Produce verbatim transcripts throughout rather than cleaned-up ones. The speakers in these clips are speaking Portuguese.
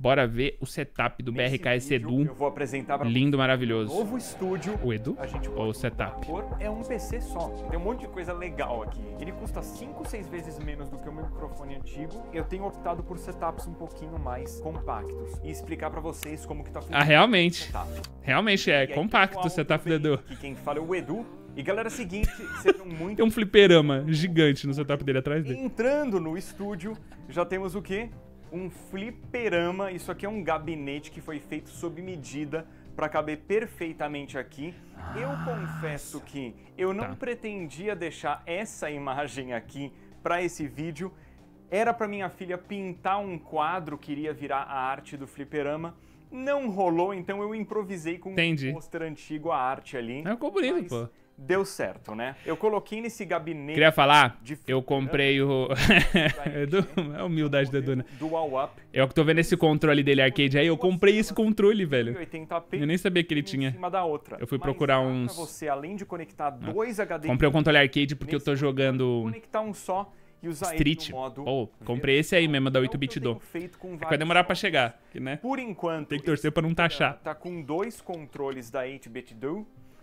bora ver o setup do B R K S vídeo, Edu. eu vou apresentar pra Lindo, vocês maravilhoso. um novo estúdio. O Edu? A gente Ou o setup? É um P C só. Tem um monte de coisa legal aqui. Ele custa cinco, seis vezes menos do que o meu microfone antigo. Eu tenho optado por setups um pouquinho mais compactos. E explicar pra vocês como que tá funcionando. Ah, realmente. o setup. Realmente é E aí, compacto o pessoal, setup do bem, Edu. aqui quem fala é o Edu. E galera, é o seguinte, sejam muito... Tem um fliperama gigante no setup dele atrás dele. Entrando no estúdio, já temos o quê? Um fliperama. Isso aqui é um gabinete que foi feito sob medida para caber perfeitamente aqui. Eu confesso que eu não Tá. pretendia deixar essa imagem aqui para esse vídeo. Era para minha filha pintar um quadro que iria virar a arte do fliperama. Não rolou, então eu improvisei com Entendi. um pôster antigo, a arte ali. Mas ficou bonito, Mas pô. deu certo, né? Eu coloquei nesse gabinete... Queria falar, de eu comprei o... Edu, é a humildade do Edu, né? Dual Up. Eu que tô vendo esse controle dele arcade aí, eu comprei esse controle, velho. oitenta p, Eu nem sabia que ele em tinha. cima da outra. Eu fui Mas procurar dá pra uns- você, além de conectar dois H D M I, Comprei o controle arcade porque eu tô nesse jogando conectar um só e usar Street. ele no modo Pô, comprei esse aí mesmo, da É o oito que bit eu tenho do. feito com É que vai vários demorar pra jogos. chegar, que, né? Por enquanto, Tem que torcer pra não taxar. tá com dois controles da oito bit do,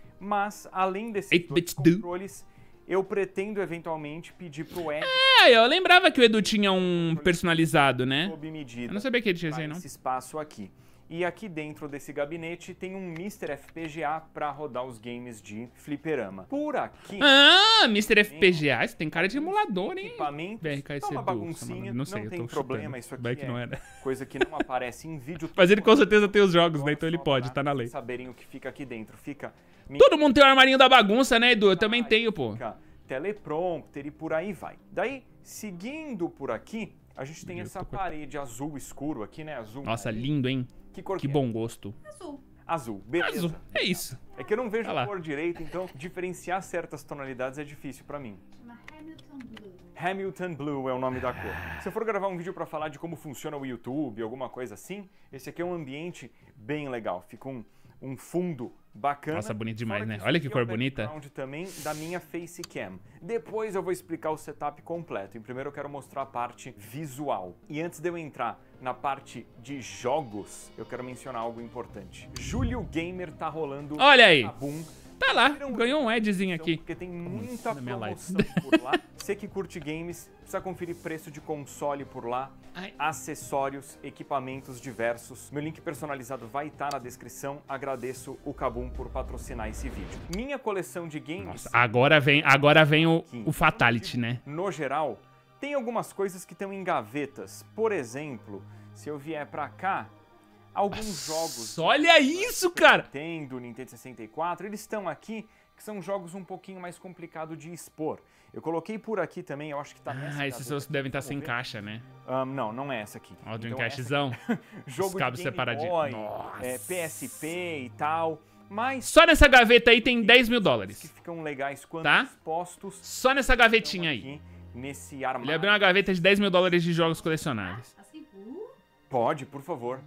mas além desses oito dois bit do. controles, eu pretendo eventualmente pedir pro Ed É, eu lembrava que o Edu tinha um personalizado, né? sob medida. Eu não sabia que ele tinha esse pra aí, não. esse espaço aqui. E aqui dentro desse gabinete tem um mister F P G A para rodar os games de fliperama. Por aqui, Ah, mister F P G A, isso tem cara de emulador, hein? equipamentos, B R K S tá uma Edu, baguncinha, não sei, eu tem tô problema, chutando. isso aqui Vai que é não era. coisa que não aparece em vídeo. Mas ele com certeza tem os jogos, Agora, né? Então ele só pode, pra tá na lei. saberem o que fica aqui dentro. Fica Todo mundo tem o armarinho da bagunça, né, Edu? Eu também tenho, pô. Fica teleprompter e por aí vai. Daí, seguindo por aqui, a gente tem Eu essa tô com- parede azul escuro aqui, né? Azul. Nossa, marinho. lindo, hein? Que cor Que é? bom gosto. Azul. Azul, beleza. Azul, é isso. É que eu não vejo Olha lá. a cor direito, então diferenciar certas tonalidades é difícil pra mim. Uma Hamilton Blue. Hamilton Blue é o nome da cor. Se eu for gravar um vídeo pra falar de como funciona o YouTube, alguma coisa assim, esse aqui é um ambiente bem legal. Fica um, um fundo bacana. Nossa, bonito demais, Fora né? isso Olha que aqui é o cor bonita. background também da minha Facecam. Depois eu vou explicar o setup completo. E primeiro eu quero mostrar a parte visual. E antes de eu entrar na parte de jogos, eu quero mencionar algo importante. Julio Gamer tá rolando Olha aí. Kabum. Tá lá, ganhou um edzinho aqui. Porque tem muita na minha live. promoção por lá. Você que curte games, precisa conferir preço de console por lá, Ai. acessórios, equipamentos diversos. Meu link personalizado vai estar na descrição. Agradeço o Kabum por patrocinar esse vídeo. Minha coleção de games, Nossa, agora vem, agora vem o, o Fatality, né? no geral, tem algumas coisas que estão em gavetas. Por exemplo, se eu vier pra cá, alguns jogos... Olha isso, cara! Nintendo, Nintendo sessenta e quatro, eles estão aqui, que são jogos um pouquinho mais complicados de expor. Eu coloquei por aqui também, eu acho que tá nessa Ah, esses gaveta seus aqui, devem estar vamos sem ver. caixa, né? Ahn, não, não é essa aqui. Ó, o Então, Dreamcastzão. essa aqui, jogo Os cabos de Game separadinhos. Boy, Nossa. é, P S P e tal, mas Só nessa gaveta aí tem dez mil que dólares. ficam legais quando Tá? expostos Só nessa gavetinha aí. aqui nesse Ele armário. abriu uma gaveta de dez mil dólares de jogos colecionáveis. Assim, uh, Pode, por favor.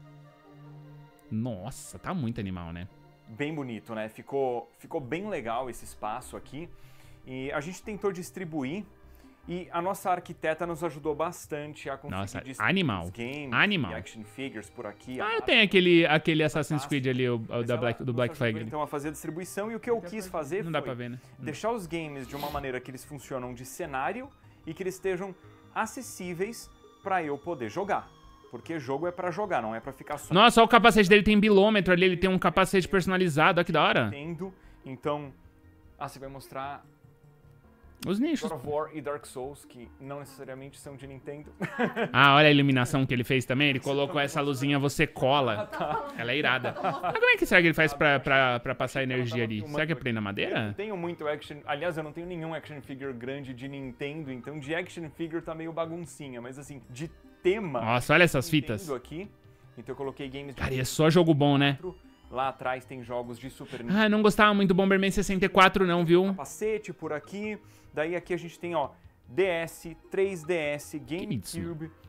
Nossa, tá muito animal, né? Bem bonito, né? Ficou, ficou bem legal esse espaço aqui. E a gente tentou distribuir e a nossa arquiteta nos ajudou bastante a conseguir Nossa, distribuir animal. os games Animal. e action figures por aqui. Ah, a tem aquele, aquele Assassin's Fácil. Creed ali, o, o Mas da ela Black, do nos Black ajudou, Flag. ali. então a fazer a distribuição e o que eu quis fazer Não dá foi pra ver, né? deixar os games de uma maneira que eles funcionam de cenário e que eles estejam acessíveis para eu poder jogar. Porque jogo é pra jogar, não é pra ficar só Nossa, olha o capacete dele, tem bilômetro ali, ele tem um capacete personalizado, olha que da hora. tendo. Então, ah, você vai mostrar Os nichos. God of War e Dark Souls, que não necessariamente são de Nintendo. Ah, olha a iluminação que ele fez também, ele colocou essa luzinha, você cola. Ela é irada. Mas como é que será que ele faz pra, pra, pra passar energia ali? Será que é pra ir na Eu não madeira? tenho muito action... Aliás, eu não tenho nenhum action figure grande de Nintendo, então de action figure tá meio baguncinha. Mas assim, de tema... Nossa, olha essas Nintendo fitas. aqui. Então eu coloquei games de Cara, e é só jogo bom, né? Lá atrás tem jogos de Super Nintendo. Ah, eu não gostava muito do Bomberman sessenta e quatro não, viu? Capacete por aqui. Daí aqui a gente tem, ó, D S, três D S, isso? GameCube,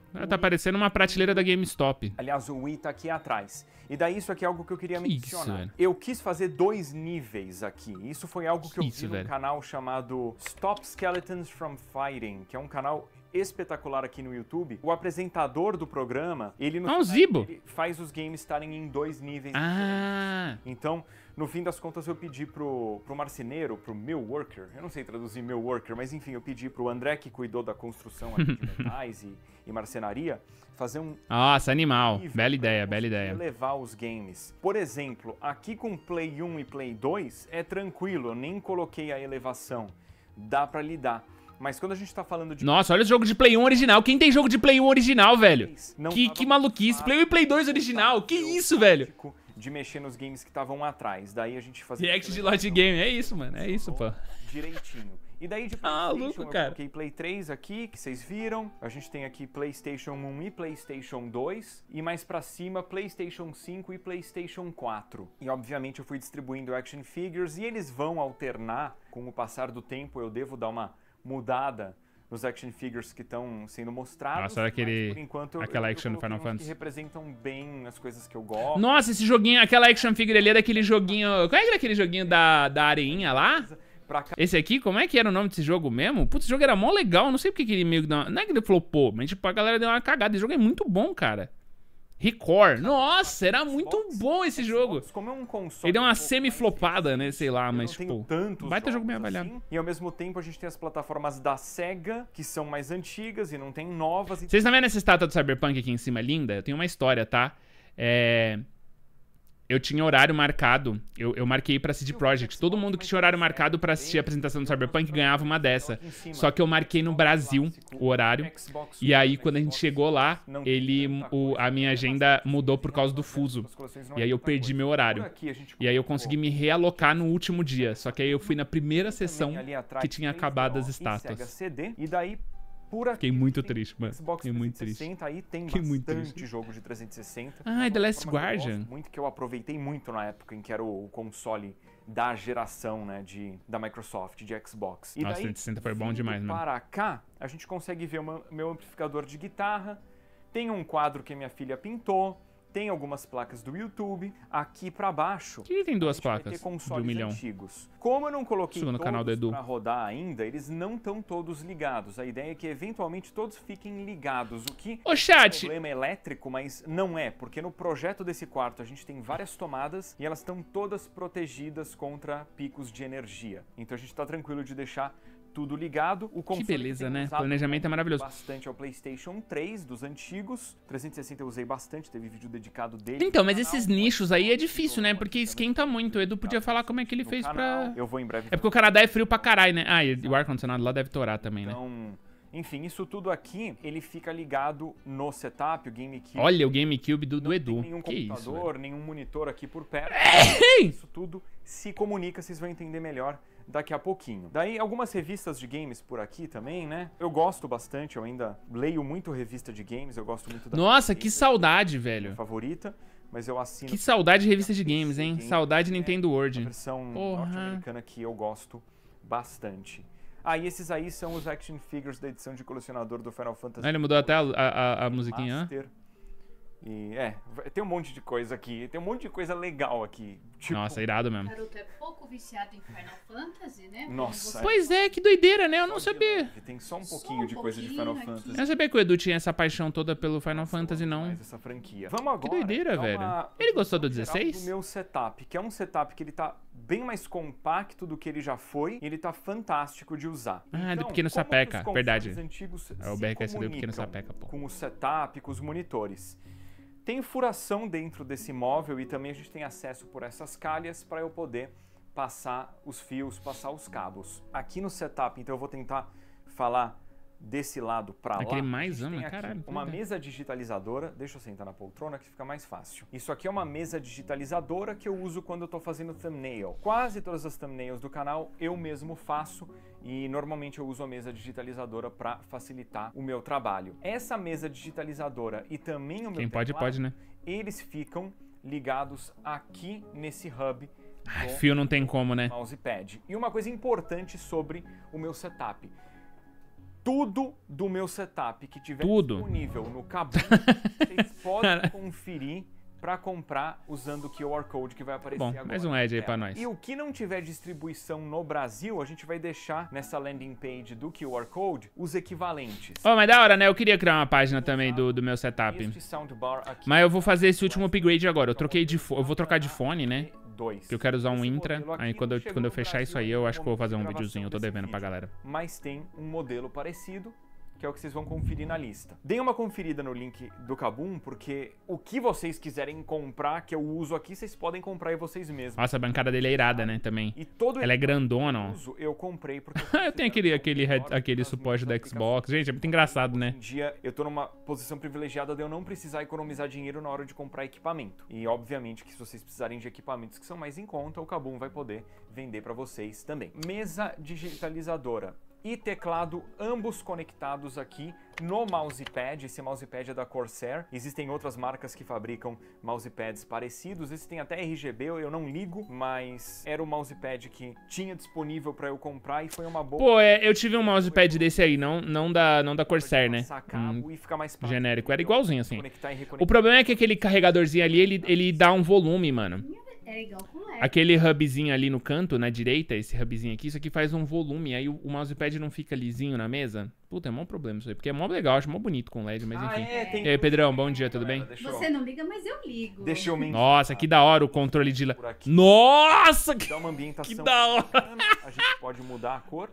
Tá parecendo uma prateleira da GameStop. Aliás, o Wii tá aqui atrás. E daí isso aqui é algo que eu queria Que mencionar. isso, velho? Eu quis fazer dois níveis aqui. Isso foi algo que, Que eu isso, vi num velho? canal chamado Stop Skeletons from Fighting, que é um canal espetacular aqui no YouTube. O apresentador do programa, ele, no Ah, um final, Zibo. ele faz os games estarem em dois níveis. Ah, Então, no fim das contas, eu pedi pro, pro marceneiro, pro meu worker, eu não sei traduzir meu worker, mas enfim, eu pedi pro André, que cuidou da construção aqui de metais e, e marcenaria, fazer um nossa, animal. nível Bela pra ideia, eu bela conseguir ideia. elevar os games. Por exemplo, aqui com Play um e Play dois é tranquilo, eu nem coloquei a elevação, dá pra lidar. Mas quando a gente tá falando de... Nossa, olha o jogo de Play um original. Quem tem jogo de Play um original, velho? Não Que, tava que maluquice. fácil, Play um e Play dois original. Que isso, velho? de mexer nos games que estavam atrás. Daí a gente fazia... React de lote game. É isso, mano. É isso, pô. Direitinho. E daí de Ah, PlayStation louco, eu cara. coloquei Play três aqui, que vocês viram. A gente tem aqui PlayStation um e PlayStation dois. E mais pra cima, PlayStation cinco e PlayStation quatro. E obviamente eu fui distribuindo action figures e eles vão alternar com o passar do tempo. Eu devo dar uma mudada nos action figures que estão sendo mostrados. Nossa, olha aquele- mas, por enquanto, aquela eu, action eu do Final coloquei uns Fantasy. que representam bem as coisas que eu gosto. Nossa, esse joguinho, aquela action figure ali é daquele joguinho... Qual é que era aquele joguinho da, da areinha lá? Pra cá. Esse aqui, como é que era o nome desse jogo mesmo? Putz, esse jogo era mó legal, não sei porque que ele meio que deu uma... Não é que ele flopou, mas tipo, a galera deu uma cagada. Esse jogo é muito bom, cara. Record. Nossa, era muito bom esse jogo. Como é um console Ele deu uma um pouco semi-flopada, né, sei lá, Eu mas não tenho tipo... tantos Baita jogo bem jogos avaliado. assim. E ao mesmo tempo a gente tem as plataformas da SEGA, que são mais antigas e não tem novas. Vocês estão vendo essa estátua do Cyberpunk aqui em cima, linda? Eu tenho uma história, tá? É... Eu tinha horário marcado, eu, eu marquei pra C D Projekt. Todo mundo que tinha horário marcado pra assistir a apresentação do Cyberpunk ganhava uma dessa. Só que eu marquei no Brasil o horário. E aí, quando a gente chegou lá, ele, o, a minha agenda mudou por causa do fuso. E aí eu perdi meu horário. E aí eu consegui me realocar no último dia. Só que aí eu fui na primeira sessão que tinha acabado as estátuas. E daí, por aqui, Fiquei muito tem triste, mano. Xbox Fiquei muito trezentos e triste. sessenta, aí tem Fiquei muito bastante triste. jogo de trezentos e sessenta. Ah, The Last Uma plataforma que eu Guardian. gosto muito, que eu aproveitei muito na época em que era o console da geração, né, de, da Microsoft, de Xbox. E Nossa, daí, trezentos e sessenta foi bom vindo demais, mano. para cá, a gente consegue ver o meu- meu amplificador de guitarra, tem um quadro que minha filha pintou, tem algumas placas do YouTube. Aqui pra baixo, Que tem duas a gente vai placas ter de consoles um milhão. antigos. Como eu não coloquei Segundo o todos canal do Edu. pra rodar ainda, eles não estão todos ligados. A ideia é que eventualmente todos fiquem ligados, o que Ô, é um chat! problema elétrico, mas não é, porque no projeto desse quarto a gente tem várias tomadas e elas estão todas protegidas contra picos de energia. Então a gente tá tranquilo de deixar tudo ligado. O console beleza, tem né? usado Planejamento é maravilhoso. bastante ao PlayStation três dos antigos. trezentos e sessenta eu usei bastante, teve vídeo dedicado dele. Então, mas no esses canal. nichos aí é difícil, né? Porque esquenta muito. O Edu podia falar como é que ele No fez canal. pra... Eu vou em breve. É porque o Canadá é frio pra caralho, né? Ah, e o ar-condicionado lá deve torar também, né? Então, enfim, isso tudo aqui, ele fica ligado no setup, o GameCube. Olha o GameCube do, do Não Edu. tem nenhum Que isso, computador, velho. nenhum monitor aqui por perto. Ei! Isso tudo se comunica, vocês vão entender melhor daqui a pouquinho. Daí, algumas revistas de games por aqui também, né? Eu gosto bastante, eu ainda leio muito revista de games, eu gosto muito da Nossa, que saudade, minha velho. favorita, mas eu assino Que saudade de revista de games, hein? Saudade Nintendo a World. versão Porra. norte-americana que eu gosto bastante. Ah, e esses aí são os action figures da edição de colecionador do Final Fantasy. Ah, ele mudou até a, a, a musiquinha, ó. Master. E é, vai- tem um monte de coisa aqui, tem um monte de coisa legal aqui. Tipo, Nossa, irado mesmo. Naruto é pouco viciado em Final Fantasy, né? Como Nossa, você- Pois é, que doideira, né? Eu não só de sabia. leve, tem só um Só pouquinho um de coisa de pouquinho Final aqui. Fantasy. Eu não sabia que o Edu tinha essa paixão toda pelo Final Fantasy, não. Mais essa franquia. Vamos agora. Que doideira, dar velho. uma Ele gostou do geral dezesseis? Do meu setup, que é um setup que ele tá bem mais compacto do que ele já foi, e ele tá fantástico de usar. Ah, do Então, pequeno como sapeca, os consoles verdade. antigos É o se B R K S do pequeno comunicam sapeca, pô. com o setup, com os monitores. Tem furação dentro desse móvel e também a gente tem acesso por essas calhas para eu poder passar os fios, passar os cabos. Aqui no setup, então eu vou tentar falar desse lado para lá. Aquele mais A gente ama, tem aqui caralho, uma verdade. mesa digitalizadora. Deixa eu sentar na poltrona que fica mais fácil. Isso aqui é uma mesa digitalizadora que eu uso quando eu tô fazendo thumbnail. Quase todas as thumbnails do canal eu mesmo faço e normalmente eu uso a mesa digitalizadora para facilitar o meu trabalho. Essa mesa digitalizadora e também o meu Quem pode, teclado, pode, né? eles ficam ligados aqui nesse hub Ai, do fio não tem como, né? mousepad. E uma coisa importante sobre o meu setup. tudo do meu setup que tiver Tudo. disponível no Kabum, vocês podem conferir para comprar usando o Q R Code que vai aparecer Bom, agora. mais um ad aí pra nós. E o que não tiver distribuição no Brasil, a gente vai deixar nessa landing page do Q R Code os equivalentes. Ó, oh, mas da hora, né? Eu queria criar uma página também do, do meu setup. Este soundbar aqui, Mas eu vou fazer esse último upgrade agora. Eu troquei de fo- eu vou trocar de fone, né? dois. Porque eu quero usar um Esse Intra. modelo aqui Aí quando eu, chegou quando eu no fechar Brasil isso aí, no eu acho que eu vou fazer um momento de videozinho. Eu tô gravação devendo desse pra vídeo. galera. Mas tem um modelo parecido, que é o que vocês vão conferir na lista. Deem uma conferida no link do Kabum, porque o que vocês quiserem comprar, que eu uso aqui, vocês podem comprar aí vocês mesmos. Nossa, a bancada dele é irada, né? Também. E todo Ela é grandona, que eu ó. uso, eu comprei porque Eu tenho aquele, aquele, head- aquele suporte da Xbox. Gente, é muito engraçado, né? Hoje em dia, eu tô numa posição privilegiada de eu não precisar economizar dinheiro na hora de comprar equipamento. E, obviamente, que se vocês precisarem de equipamentos que são mais em conta, o Kabum vai poder vender para vocês também. Mesa digitalizadora e teclado, ambos conectados aqui no mousepad. Esse mousepad é da Corsair. Existem outras marcas que fabricam mousepads parecidos. Esse tem até R G B, eu não ligo, mas era o mousepad que tinha disponível para eu comprar e foi uma boa. Pô, é, eu tive um mousepad desse aí, não, não, da, não da Corsair, né? Passar cabo Um e ficar mais prático. genérico. Era igualzinho, assim. Conectar e O reconectar. problema é que aquele carregadorzinho ali, ele, ele dá um volume, mano. É igual com L E D. Aquele hubzinho ali no canto, na direita, esse hubzinho aqui, isso aqui faz um volume. Aí o, o mousepad não fica lisinho na mesa. Puta, é mó problema isso aí. Porque é mó legal, acho mó bonito com L E D, mas Ah, enfim. é, tem- E aí, Pedrão, bom dia, tudo bem? Deixa eu- Você não liga, mas eu ligo. Deixa eu mencionar Nossa, que da hora o controle de... la- por aqui. Nossa, que, Dá uma ambientação que da hora. bacana. A gente pode mudar a cor.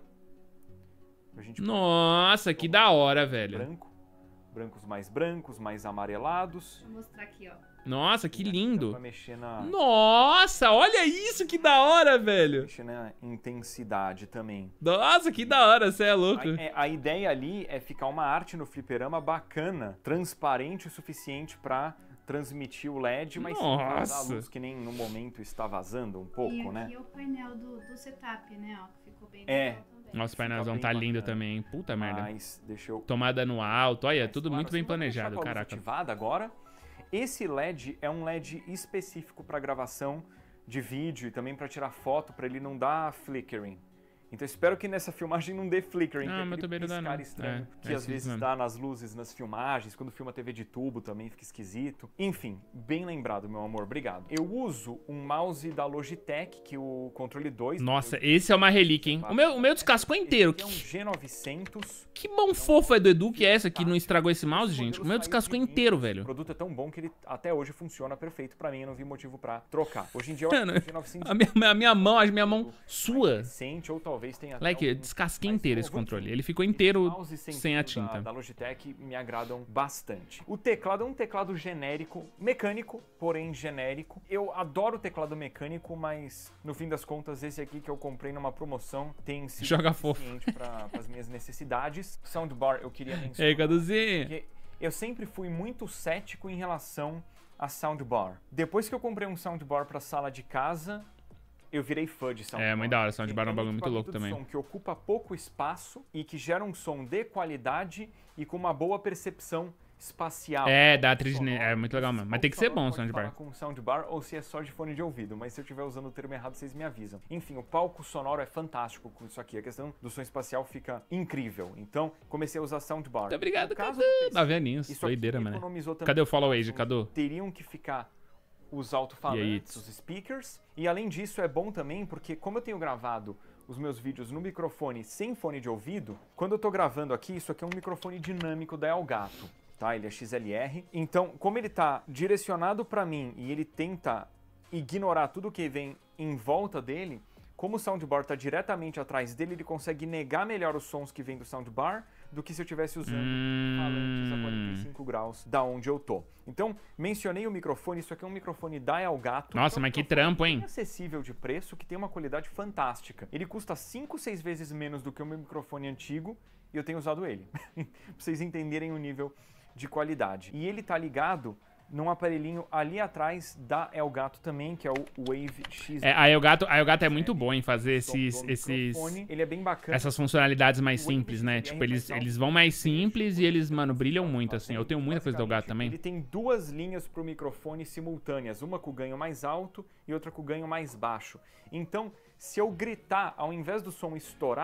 A gente pode Nossa, que da hora, velho. branco. Brancos mais brancos, mais amarelados. Deixa eu mostrar aqui, ó. Nossa, que Dá lindo. pra mexer na, Nossa, olha isso, que da hora, velho. mexer na intensidade também. Nossa, que da hora, você é louco. A, é, a ideia ali é ficar uma arte no fliperama bacana, transparente o suficiente pra transmitir o L E D, mas sem vazar a Nossa. luz, que nem no momento está vazando um pouco, e aqui né? é o painel do, do setup, né? Ó, que ficou bem É. legal também. Nossa, o painelzão bem tá lindo bacana. também, hein? Puta merda. Mas deixa eu... Tomada no alto, olha, Mas, tudo claro, muito bem assim, vamos deixar planejado, com a luz caraca. ativada agora. Esse L E D é um L E D específico para gravação de vídeo e também para tirar foto, para ele não dar flickering. Então espero que nessa filmagem não dê flickering, Não, que é mas aquele também não dá, piscar não. estranho, É, que é às isso vezes mesmo. dá nas luzes, nas filmagens, quando filma T V de tubo também fica esquisito. Enfim, bem lembrado, meu amor, obrigado. Eu uso um mouse da Logitech, que o controle dois... Nossa, esse é uma relíquia, hein? O meu, o meu descascou inteiro. Esse aqui é um Que, G novecentos. que mão fofa é do Edu que é essa que não estragou esse mouse, gente? O meu descascou inteiro, O velho. produto é tão bom que ele até hoje funciona perfeito pra mim, eu não vi motivo pra trocar. Hoje em dia eu Mano, acho que o G novecentos A minha, a minha mão, a minha mão sua. recente, ou talvez tenha até Like, eu algum- descasquei Mas, inteiro pô, esse vou controle. dizer, Ele ficou esses inteiro mouse sem a sentido tinta. Da, da Logitech me agradam bastante. O teclado é um teclado genérico, mecânico, porém genérico. Eu adoro o teclado mecânico, mas no fim das contas esse aqui que eu comprei numa promoção tem sido Joga fofo. suficiente para as minhas necessidades. Soundbar eu queria E aí, mencionar. Caduzinho? Porque eu sempre fui muito cético em relação a soundbar. Depois que eu comprei um soundbar para sala de casa, eu virei fã de soundbar. É, muito da hora, soundbar é um bagulho muito louco equipamento de também. som que ocupa pouco espaço e que gera um som de qualidade e com uma boa percepção espacial. É, dá Sonoro. trilha. É muito legal, mano. Mas tem que ser bom o Pode falar soundbar. com soundbar ou se é só de fone de ouvido, mas se eu estiver usando o termo errado, vocês me avisam. Enfim, o palco sonoro é fantástico com isso aqui. A questão do som espacial fica incrível. Então, comecei a usar soundbar. Muito obrigado, No caso Cadu. do P C, Dá velhinhos. isso aqui Doideira, mano. economizou também Cadê o follow age, espaço, Cadu? Teriam que ficar os E aí, alto-falantes, Tss? os speakers. E além disso, é bom também porque como eu tenho gravado os meus vídeos no microfone sem fone de ouvido, quando eu tô gravando aqui, isso aqui é um microfone dinâmico da Elgato, tá? Ele é X L R. Então, como ele tá direcionado para mim e ele tenta ignorar tudo que vem em volta dele, como o soundbar tá diretamente atrás dele, ele consegue negar melhor os sons que vêm do soundbar do que se eu estivesse usando falantes a quarenta e cinco graus da onde eu tô. Então, mencionei o microfone, isso aqui é um microfone da Elgato. Nossa, É um mas que microfone trampo, bem hein? acessível de preço, que tem uma qualidade fantástica. Ele custa cinco, seis vezes menos do que o meu microfone antigo e eu tenho usado ele. Pra vocês entenderem o nível de qualidade. E ele tá ligado num aparelhinho ali atrás da Elgato também, que é o Wave X. É, a Elgato, a Elgato é muito boa em fazer Som esses, do esses, microfone. Ele é bem bacana. essas funcionalidades mais O Wave simples, né? X L R Tipo, eles, vai dar um eles vão mais simples e eles, bastante mano, brilham muito, assim. Eu tenho muita coisa da Elgato também. Ele tem duas linhas para o microfone simultâneas, uma com o ganho mais alto e outra com o ganho mais baixo. Então, se eu gritar, ao invés do som estourar,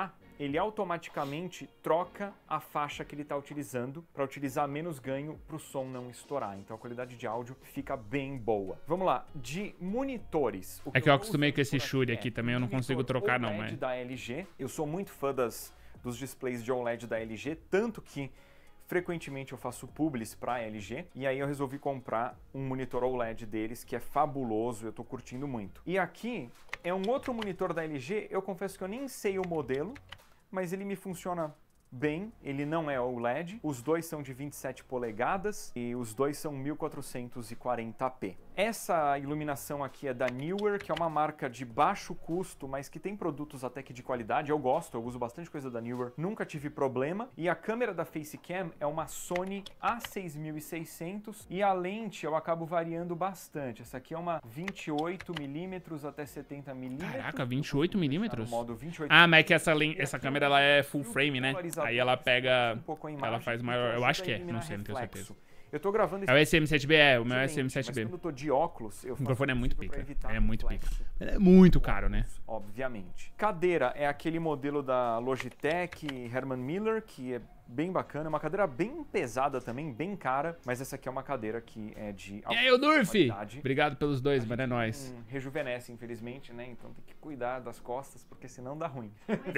ele automaticamente troca a faixa que ele está utilizando para utilizar menos ganho para o som não estourar. Então a qualidade de áudio fica bem boa. Vamos lá, de monitores. É que eu acostumei com esse Shure aqui também, eu não consigo trocar não, mas... da L G. Eu sou muito fã das, dos displays de O L E D da L G, tanto que frequentemente eu faço publis para a L G, e aí eu resolvi comprar um monitor O L E D deles, que é fabuloso, eu tô curtindo muito. E aqui é um outro monitor da L G, eu confesso que eu nem sei o modelo, mas ele me funciona bem, ele não é O L E D, os dois são de vinte e sete polegadas e os dois são mil quatrocentos e quarenta p. Essa iluminação aqui é da Neewer, que é uma marca de baixo custo, mas que tem produtos até que de qualidade. Eu gosto, eu uso bastante coisa da Neewer, nunca tive problema. E a câmera da Facecam é uma Sony A seis mil e seiscentos e a lente eu acabo variando bastante. Essa aqui é uma vinte e oito milímetros até setenta milímetros. Caraca, vinte e oito milímetros? Modo vinte e oito. Ah, mas é que essa, essa câmera ela é full frame, né? Aí ela pega, um pouco a imagem, ela faz maior, eu acho que é, não sei, não tenho certeza. Eu tô gravando esse... É o S M sete B, é, o meu é o S M sete B. Mas quando eu tô de óculos, eu o microfone é muito pica, é muito pica. Ele é muito caro, né? Obviamente. Cadeira é aquele modelo da Logitech Herman Miller, que é bem bacana, é uma cadeira bem pesada também, bem cara, mas essa aqui é uma cadeira que é de alta. E aí, o Durf? Obrigado pelos dois, mano, é nóis. Rejuvenesce, infelizmente, né? Então tem que cuidar das costas, porque senão dá ruim.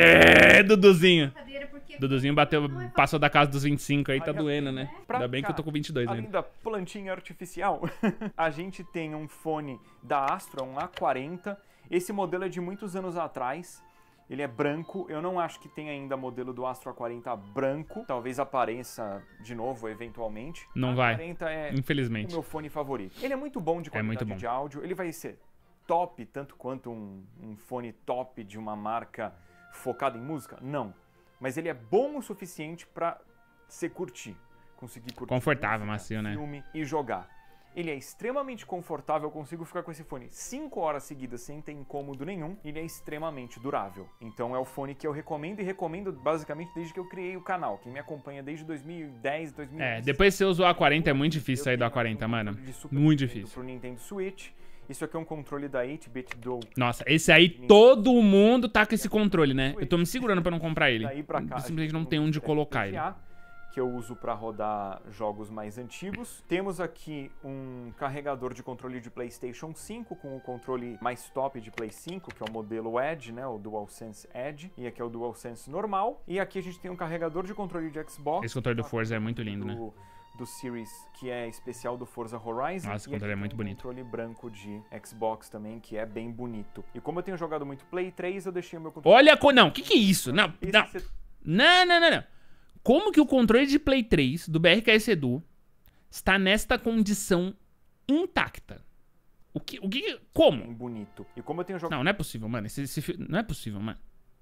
É, Duduzinho. Duduzinho bateu, passou da casa dos vinte e cinco aí, tá doendo, né? Ainda bem que eu tô com vinte e dois ainda. Além da plantinha artificial, a gente tem um fone da Astro, um A quarenta. Esse modelo é de muitos anos atrás. Ele é branco, eu não acho que tem ainda modelo do Astro A quarenta branco. Talvez apareça de novo, eventualmente. Não vai, A quarenta é infelizmente. o meu fone favorito. Ele é muito bom de qualidade é muito bom. de áudio. Ele vai ser top, tanto quanto um, um fone top de uma marca focada em música? Não. Mas ele é bom o suficiente para você curtir. Conseguir curtir confortável, música, macio, né? filme e jogar. Ele é extremamente confortável, eu consigo ficar com esse fone cinco horas seguidas sem ter incômodo nenhum. Ele é extremamente durável. Então é o fone que eu recomendo e recomendo basicamente desde que eu criei o canal. Quem me acompanha desde dois mil e dez, dois mil e onze. É, depois você usa o A quarenta, é muito difícil sair do A quarenta, mano. Muito difícil. Pro Nintendo Switch. Isso aqui é um controle da oito bit do... Nossa, esse aí todo mundo tá com esse controle, né? Eu tô me segurando pra não comprar ele. Daí pra cá, simplesmente não tem onde colocar ele. Que eu uso para rodar jogos mais antigos. Temos aqui um carregador de controle de PlayStation cinco com o controle mais top de Play cinco, que é o modelo Edge, né, o DualSense Edge, e aqui é o DualSense normal. E aqui a gente tem um carregador de controle de Xbox. Esse controle do Forza é muito lindo, né? Do Series, que é especial do Forza Horizon. Nossa, o controle é muito bonito. E controle branco de Xbox também, que é bem bonito. E como eu tenho jogado muito Play três, eu deixei o meu controle... Olha, co... não, o que que é isso? Não, não. Set... não, não, não, não. Como que o controle de Play três do B R K S Edu está nesta condição intacta? O que, o que, como? Bem bonito. E como eu tenho jogado... Não, não é possível, mano. Esse, esse, não é possível, mano.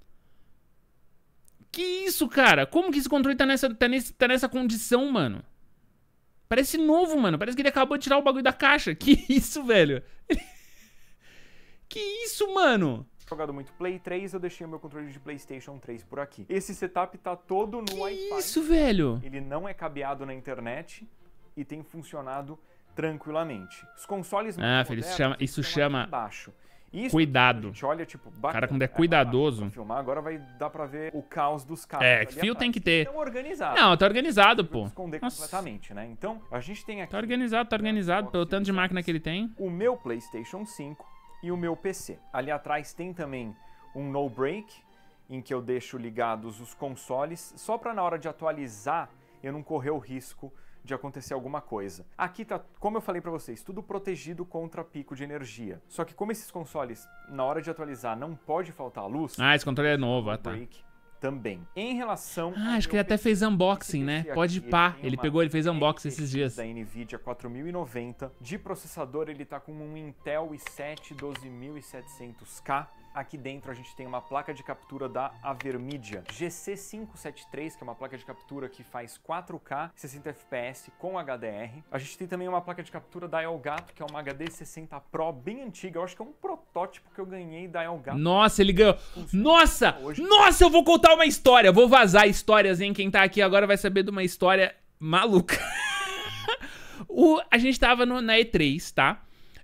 Que isso, cara? Como que esse controle tá nessa, tá nesse, tá nessa condição, mano? Parece novo, mano. Parece que ele acabou de tirar o bagulho da caixa. Que isso, velho? Que isso, mano? Jogado muito Play três, eu deixei o meu controle de PlayStation três por aqui. Esse setup tá todo no Wi-Fi. Que isso, velho? Ele não é cabeado na internet e tem funcionado tranquilamente. Os consoles mais ah, filho, isso chama, isso chama baixo. Isso, cuidado. A gente olha, tipo, bacana, cara, quando é cuidadoso. É, filmar, agora vai dar pra ver o caos dos caras. É, fio tem que ter. Estão organizados. Não, tá organizado, pô. Esconder Nossa. completamente, né? Então, a gente tem aqui... Tá organizado, tá organizado, pelo tanto de máquina que ele tem. O meu PlayStation cinco e o meu P C. Ali atrás tem também um no break, em que eu deixo ligados os consoles, só para na hora de atualizar eu não correr o risco de acontecer alguma coisa. Aqui tá, como eu falei para vocês, tudo protegido contra pico de energia. Só que como esses consoles, na hora de atualizar, não pode faltar luz... Ah, esse controle é novo, ah, tá. Break também. Em relação... Ah, acho que ele até fez unboxing, né? Pode pá, ele, ele pegou, ele fez unboxing esses dias. Da NVIDIA quatro mil e noventa. De processador, ele tá com um Intel i sete doze mil e setecentos K. Aqui dentro a gente tem uma placa de captura da Avermedia G C quinhentos e setenta e três, que é uma placa de captura que faz quatro K, sessenta F P S com H D R. A gente tem também uma placa de captura da Elgato, que é uma H D sessenta Pro bem antiga. Eu acho que é um protótipo que eu ganhei da Elgato. Nossa, ele ganhou. Nossa! Hoje. Nossa, eu vou contar uma história. Vou vazar histórias, hein? Quem tá aqui agora vai saber de uma história maluca. o, a gente tava no, na E três, tá?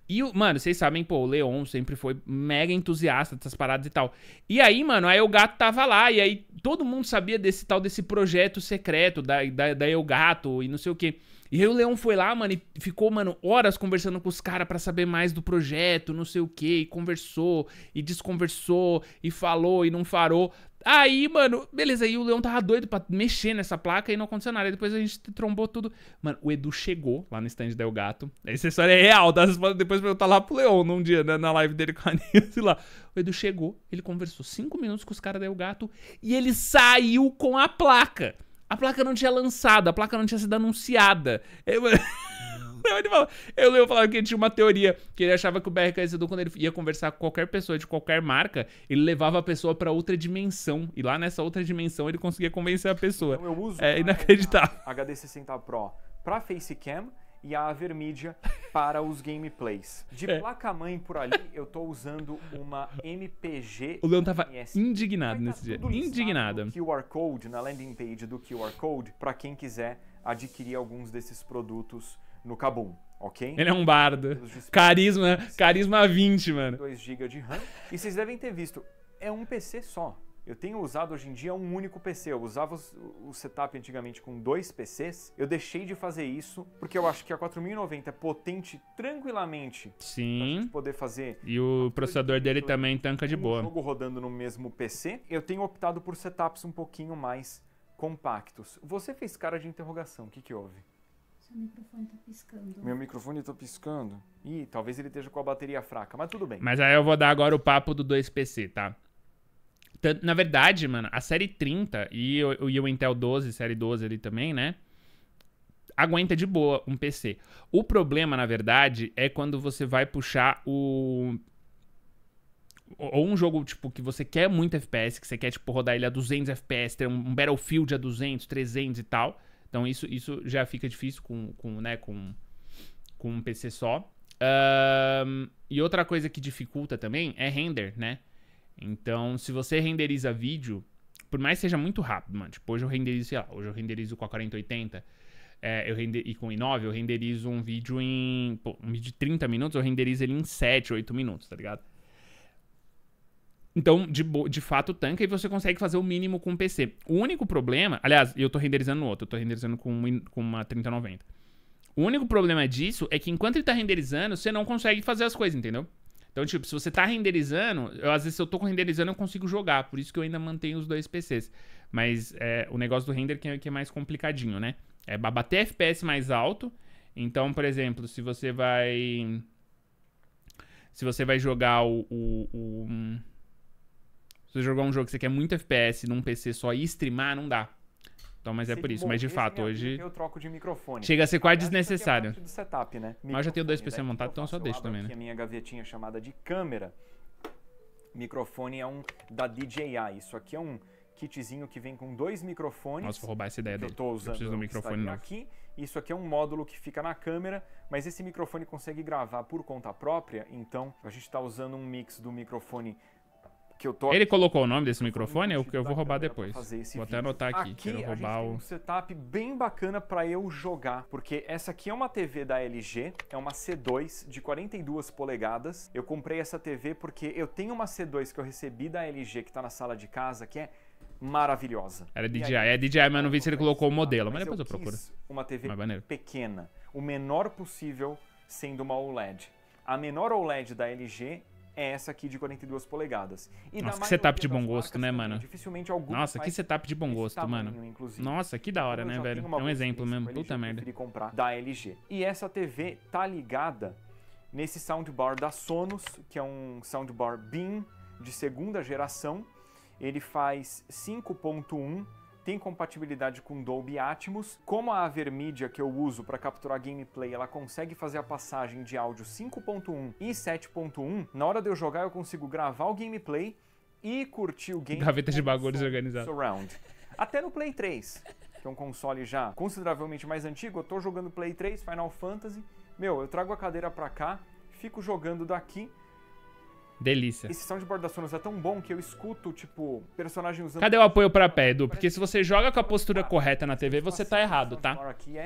E, o- mano, vocês sabem, pô, o Leon sempre foi mega entusiasta dessas paradas e tal. E aí, mano, aí o Gato tava lá, e aí todo mundo sabia desse tal, desse projeto secreto da, da, da Elgato e não sei o quê. E aí o Leon foi lá, mano, e ficou, mano, horas conversando com os caras pra saber mais do projeto, não sei o quê, e conversou, e desconversou, e falou, e não farou. Aí, mano, beleza, aí o Leon tava doido pra mexer nessa placa e não aconteceu nada. Aí depois a gente trombou tudo. Mano, o Edu chegou lá no stand da Elgato. Essa história é real, tá? Vocês podem depois perguntar lá pro Leon num dia, né, na live dele com a Nilce lá. O Edu chegou, ele conversou cinco minutos com os caras da Elgato e ele saiu com a placa. A placa não tinha lançado, a placa não tinha sido anunciada. Eu, ele falou, eu lembro falando que ele tinha uma teoria, que ele achava que o B R K S Edu, quando ele ia conversar com qualquer pessoa de qualquer marca, ele levava a pessoa pra outra dimensão. E lá nessa outra dimensão ele conseguia convencer a pessoa. Então eu uso É a- inacreditável. a H D sessenta Pro para Facecam e a Avermedia para os gameplays. De É. placa-mãe por ali, eu tô usando uma M P G. O Leon tava M S I. indignado Vai tá nesse dia. tudo listado Indignado. no Q R Code, na landing page do Q R Code, para quem quiser adquirir alguns desses produtos no Kabum, ok? Ele é um bardo. Pelos dispositivos. Carisma, carisma vinte, mano. dois gigas de RAM. E vocês devem ter visto, é um P C só. Eu tenho usado hoje em dia um único P C. Eu usava os- o setup antigamente com dois P Cs. Eu deixei de fazer isso porque eu acho que a quatro mil e noventa é potente tranquilamente pra gente Sim. poder fazer E o processador dele também tanca de um boa. jogo rodando no mesmo P C. Eu tenho optado por setups um pouquinho mais compactos. Você fez cara de interrogação. O que que houve? Seu microfone tá piscando. Meu microfone tá piscando. Ih, talvez ele esteja com a bateria fraca, mas tudo bem. Mas aí eu vou dar agora o papo do dois P C, tá? Tan- Na verdade, mano, a série trinta e o, e o Intel doze, série doze ali também, né? Aguenta de boa um P C. O problema, na verdade, é quando você vai puxar o... Ou um jogo, tipo, que você quer muito F P S, que você quer, tipo, rodar ele a duzentos F P S, ter um um Battlefield a duzentos, trezentos e tal. Então isso, isso já fica difícil com, com, né, com, com um P C só. Ahn, e outra coisa que dificulta também é render, né? Então, se você renderiza vídeo, por mais que seja muito rápido, mano. Tipo, hoje eu renderizo, sei lá, hoje eu renderizo com a quarenta oitenta é, eu render, e com o i nove, eu renderizo um vídeo em... Pô, um vídeo de trinta minutos, eu renderizo ele em sete, oito minutos, tá ligado? Então, de, bo- de fato, tanca e você consegue fazer o mínimo com o P C. O único problema... Aliás, eu tô renderizando no outro, eu tô renderizando com, um- com uma trinta noventa. O único problema disso é que enquanto ele tá renderizando, você não consegue fazer as coisas, entendeu? Então, tipo, se você tá renderizando, eu, às vezes se eu tô renderizando, eu consigo jogar. Por isso que eu ainda mantenho os dois P Cs. Mas é, o negócio do render que é, que é mais complicadinho, né? É bater F P S mais alto. Então, por exemplo, se você vai... Se você vai jogar o... o, o um, se você jogar um jogo que você quer muito F P S num P C só e streamar, não dá. Então, mas é Se por isso. Mas de morrer, fato, minha hoje... vida, eu troco de microfone. Chega a ser quase Aliás, isso aqui é desnecessário. parte do setup, né? Mas eu já tenho dois Microfone, P C daí montados, o que então eu só faço? deixo abro também, aqui né? a minha gavetinha chamada de câmera. Microfone é um da D J I. Isso aqui é um kitzinho que vem com dois microfones. Nossa, vou roubar essa ideia que eu dele. tô Eu usando preciso de um que microfone estaria novo. aqui. Isso aqui é um módulo que fica na câmera, mas esse microfone consegue gravar por conta própria, então a gente está usando um mix do microfone que eu tô Ele colocou o nome desse microfone? Eu, eu vou roubar da câmera pra depois. fazer esse Vou até vídeo. anotar aqui. Aqui Quero a gente roubar tem o... um setup bem bacana para eu jogar, porque essa aqui é uma T V da L G, é uma C dois de quarenta e duas polegadas. Eu comprei essa T V porque eu tenho uma C dois que eu recebi da L G que tá na sala de casa, que é maravilhosa. Era E D J I. aí, É D J I, mas não vi se ele colocou o modelo. Mas mas depois eu eu procuro. quis uma T V Mais maneiro. pequena, o menor possível sendo uma O L E D. A menor O L E D da L G é essa aqui de quarenta e duas polegadas. E Nossa, da que setup maioria de bom das gosto, marcas né, também, mano? Dificilmente alguma Nossa, que faz setup de bom esse gosto, tamanho, mano. inclusive. Nossa, que da hora, Como eu né, já velho? tenho uma É um boa exemplo experiência mesmo. com a L G, Puta eu merda. preferi comprar da L G. E essa T V tá ligada nesse soundbar da Sonos, que é um soundbar Beam de segunda geração. Ele faz cinco ponto um, tem compatibilidade com Dolby Atmos. Como a Avermedia que eu uso para capturar gameplay, ela consegue fazer a passagem de áudio cinco ponto um e sete ponto um, na hora de eu jogar eu consigo gravar o gameplay e curtir o game Gaveta de com bagulhos som organizado. surround. Até no Play três, que é um console já consideravelmente mais antigo, eu tô jogando Play três, Final Fantasy. Meu, eu trago a cadeira pra cá, fico jogando daqui. Delícia. Esse soundboard da Sonos é tão bom que eu escuto, tipo, personagem usando... Cadê o apoio pra pé, Edu? Porque se você joga com a postura correta na T V, você tá errado, O tá? soundbar aqui é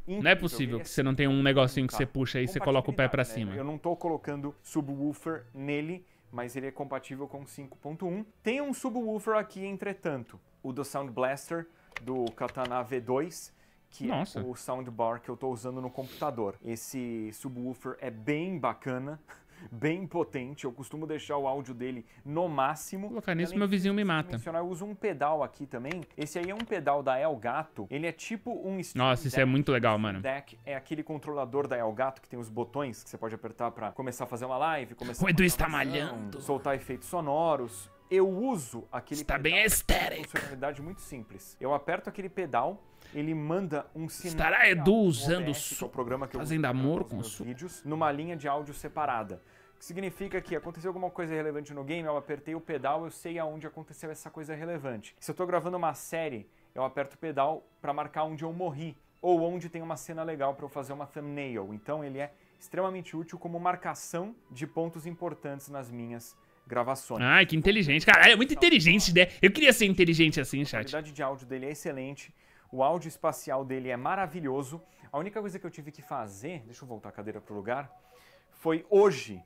Não é possível que você não tenha um negocinho que você puxa aí e você coloca o pé pra Né? cima. Eu não tô colocando subwoofer nele, mas ele é compatível com cinco ponto um. Tem um subwoofer aqui, entretanto, o do Sound Blaster, do Katana V dois, que Nossa. é o soundbar que eu tô usando no computador. Esse subwoofer é bem bacana, bem potente, eu costumo deixar o áudio dele no máximo. Colocar nisso, Além meu de vizinho me mata. mencionar, eu uso um pedal aqui também. Esse aí é um pedal da Elgato. Ele é tipo um Stream Nossa, isso é Deck. muito legal, O Stream mano. Deck é aquele controlador da Elgato que tem os botões que você pode apertar pra começar a fazer uma live, começar O Edu a está gravação, malhando. soltar efeitos sonoros. Eu uso aquele Está bem pedal aesthetic. com funcionalidade muito simples. Eu aperto aquele pedal, ele manda um sinal. Estará de Edu áudio no usando O B S, que é o programa que eu fazendo uso pra amor gravar os com meus su- vídeos, numa linha de áudio separada. O que significa que aconteceu alguma coisa relevante no game, eu apertei o pedal, eu sei aonde aconteceu essa coisa relevante. Se eu tô gravando uma série, eu aperto o pedal para marcar onde eu morri, ou onde tem uma cena legal para eu fazer uma thumbnail. Então ele é extremamente útil como marcação de pontos importantes nas minhas gravações. Ai, que inteligente. Caralho, é muito inteligente, né? Eu queria ser inteligente assim, A chat. qualidade de áudio dele é excelente, o áudio espacial dele é maravilhoso. A única coisa que eu tive que fazer, deixa eu voltar a cadeira pro lugar, foi hoje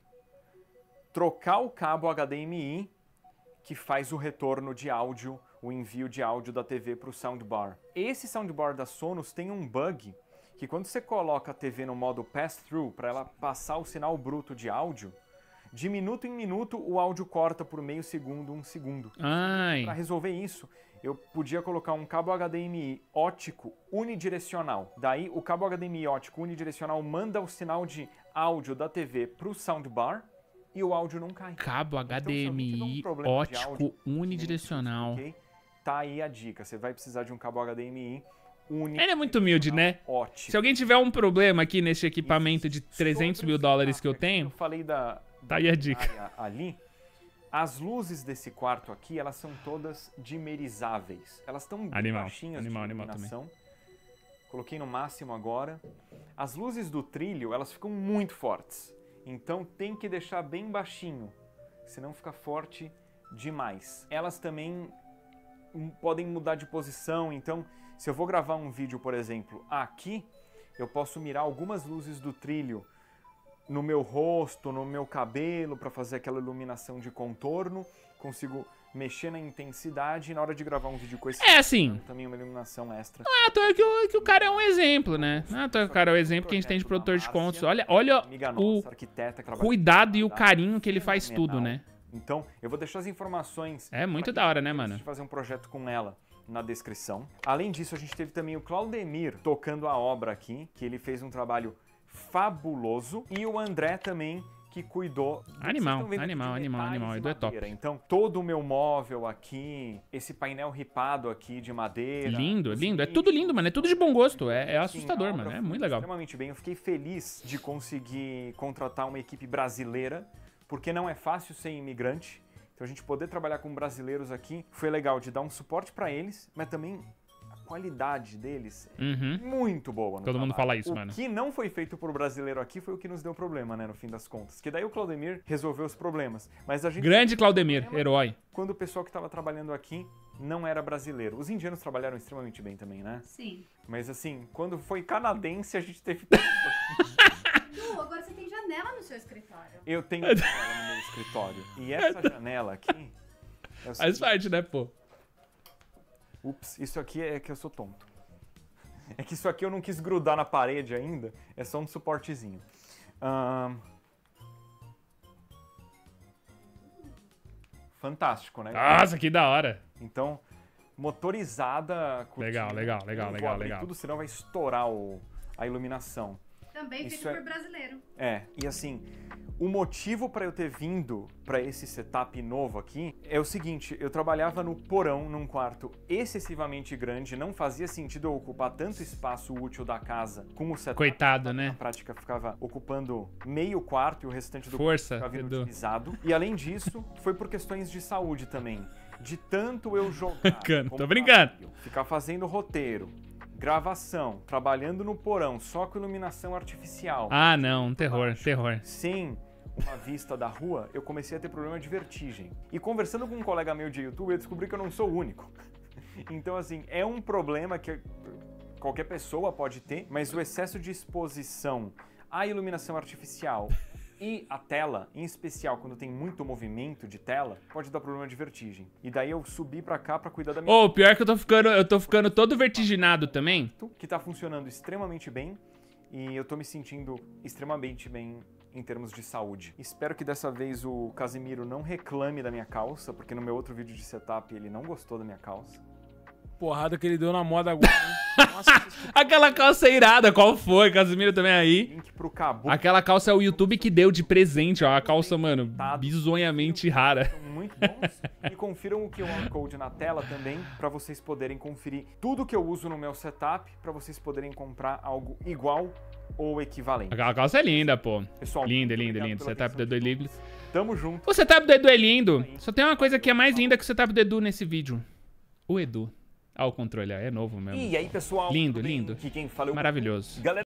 trocar o cabo H D M I que faz o retorno de áudio, o envio de áudio da T V para o soundbar. Esse soundbar da Sonos tem um bug que quando você coloca a T V no modo pass-through para ela passar o sinal bruto de áudio, de minuto em minuto o áudio corta por meio segundo, um segundo. Ai. Para resolver isso, eu podia colocar um cabo H D M I ótico unidirecional. Daí o cabo H D M I ótico unidirecional manda o sinal de áudio da T V para o soundbar e o áudio não cai. Cabo Então, se alguém tiver um H D M I problema de ótico áudio, unidirecional. ok? Tá aí a dica. Você vai precisar de um cabo H D M I unidirecional. Ele é muito humilde, né? Ótimo. Se alguém tiver um problema aqui nesse equipamento de trezentos mil dólares que eu tenho, Eu falei da, tá aí a dica. área ali. As luzes desse quarto aqui, elas são todas dimerizáveis. Elas estão bem Animal, baixinhas animal, de animal iluminação. Coloquei no máximo agora. As luzes do trilho, elas ficam muito fortes. Então tem que deixar bem baixinho, senão fica forte demais. Elas também hum, podem mudar de posição, então se eu vou gravar um vídeo, por exemplo, aqui, eu posso mirar algumas luzes do trilho no meu rosto, no meu cabelo, para fazer aquela iluminação de contorno. Consigo mexer na intensidade e na hora de gravar um vídeo com esse É assim. também uma iluminação extra. Ah, tô que o, que o cara é um exemplo, né? Ah, tô que o cara é o exemplo que a gente tem de produtor de contos. Olha, olha Amiga o nossa, arquiteta, que trabalha cuidado e o com carinho que ele faz tudo, né? Então, eu vou deixar as informações. É muito pra da hora, né, quem mano? decide fazer um projeto com ela na descrição. Além disso, a gente teve também o Claudemir tocando a obra aqui, que ele fez um trabalho fabuloso, e o André também, que cuidou. do que vocês Animal, estão vendo aqui animal, de animal, detalhes animal. de Edu é top. madeira. Então, todo o meu móvel aqui, esse painel ripado aqui de madeira. Lindo, os lindo. É nichos, tudo lindo, mano. É tudo de bom gosto. É, é Sim, assustador, a obra mano. É foi muito legal. extremamente bem. Eu fiquei feliz de conseguir contratar uma equipe brasileira, porque não é fácil ser imigrante. Então a gente poder trabalhar com brasileiros aqui foi legal de dar um suporte para eles, mas também a qualidade deles é Uhum. muito boa. No Todo mundo trabalho. fala isso, o mano. O que não foi feito por brasileiro aqui foi o que nos deu problema, né, no fim das contas. Que daí o Claudemir resolveu os problemas. Mas a gente Grande Claudemir, herói. quando o pessoal que estava trabalhando aqui não era brasileiro. Os indianos trabalharam extremamente bem também, né? Sim. Mas assim, quando foi canadense, a gente teve. Lu, agora você tem janela no seu escritório. Eu tenho janela no meu escritório. E essa janela aqui. É o Faz seguinte- parte, né, pô? Ups, isso aqui é que eu sou tonto. É que isso aqui eu não quis grudar na parede ainda. É só um suportezinho. Ahn. Fantástico, né? Nossa, que da hora. Então, motorizada. cortina. Legal, legal, legal, Eu vou legal, abrir legal. Tudo, senão vai estourar o, a iluminação. Também Isso feito é- por brasileiro. É, e assim, o motivo para eu ter vindo para esse setup novo aqui é o seguinte: eu trabalhava no porão, num quarto excessivamente grande, não fazia sentido eu ocupar tanto espaço útil da casa com o setup. Coitado, Na né? prática ficava ocupando meio quarto e o restante do Força, quarto ficava Edu. inutilizado. E além disso, foi por questões de saúde também. De tanto eu jogar. Brincando, como tô brincando. trabalho, ficar fazendo roteiro, gravação, trabalhando no porão, só com iluminação artificial. Ah, não. Terror, terror. Sem uma vista da rua, eu comecei a ter problema de vertigem. E conversando com um colega meu de YouTube, eu descobri que eu não sou o único. Então, assim, é um problema que qualquer pessoa pode ter, mas o excesso de exposição à iluminação artificial e a tela, em especial quando tem muito movimento de tela, pode dar problema de vertigem. E daí eu subi pra cá pra cuidar da minha... Ô, oh, pior que eu tô ficando, eu tô ficando todo vertiginado também. Que tá funcionando extremamente bem e eu tô me sentindo extremamente bem em termos de saúde. Espero que dessa vez o Casimiro não reclame da minha calça, porque no meu outro vídeo de setup ele não gostou da minha calça. Porrada que ele deu na moda agora, hein? Nossa, aquela calça irada, qual foi? Casimiro também aí. Link pro Cabo. Aquela calça é o YouTube que deu de presente, ó. A calça, mano, bizonhamente rara. São muito bons. E confiram o Q R Code na tela também, pra vocês poderem conferir tudo que eu uso no meu setup, pra vocês poderem comprar algo igual ou equivalente. Aquela calça é linda, pô. Pessoal, linda, linda, linda. O setup do Edu é lindo. Tamo junto. O setup do Edu é lindo. Só tem uma coisa que é mais linda que o setup do Edu nesse vídeo. O Edu. Ah, o controle, é novo mesmo. E aí, pessoal? Lindo, lindo. Aqui quem fala é o... Maravilhoso. Galera,